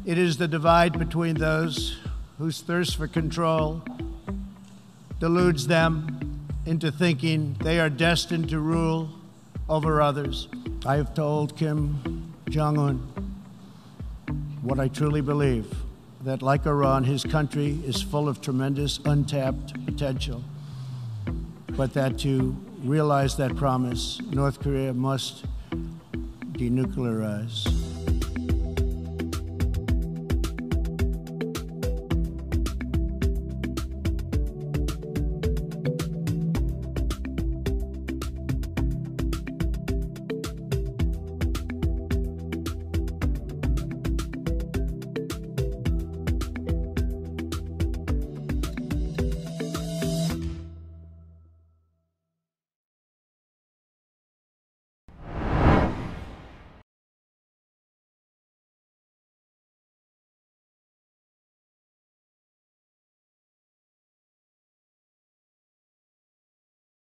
It is the divide between those whose thirst for control deludes them into thinking they are destined to rule over others. I have told Kim Jong-un what I truly believe, that like Iran, his country is full of tremendous untapped potential, but that to realize that promise, North Korea must denuclearize.